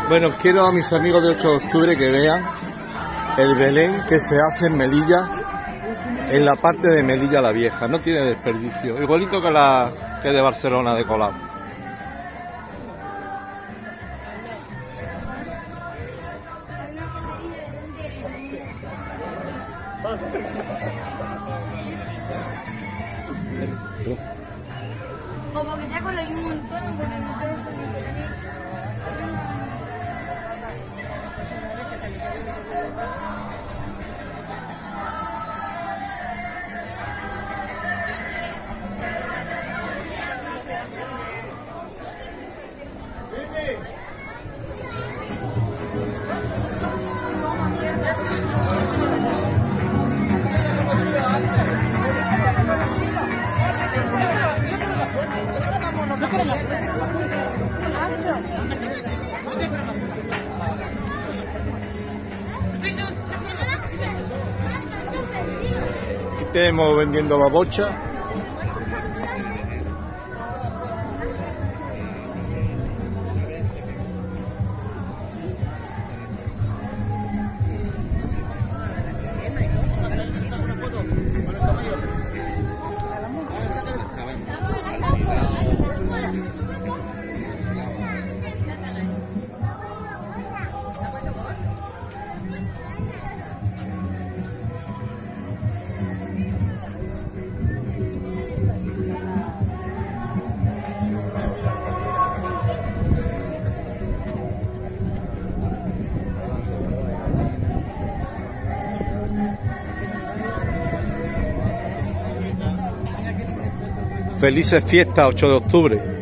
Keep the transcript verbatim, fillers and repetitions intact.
Bueno, quiero a mis amigos de ocho de octubre que vean el Belén que se hace en Melilla, en la parte de Melilla la Vieja. No tiene desperdicio, igualito que la que de Barcelona de Colau. Como que sea con la un montón, un Estamos vendiendo babocha. Felices fiestas, ocho de octubre.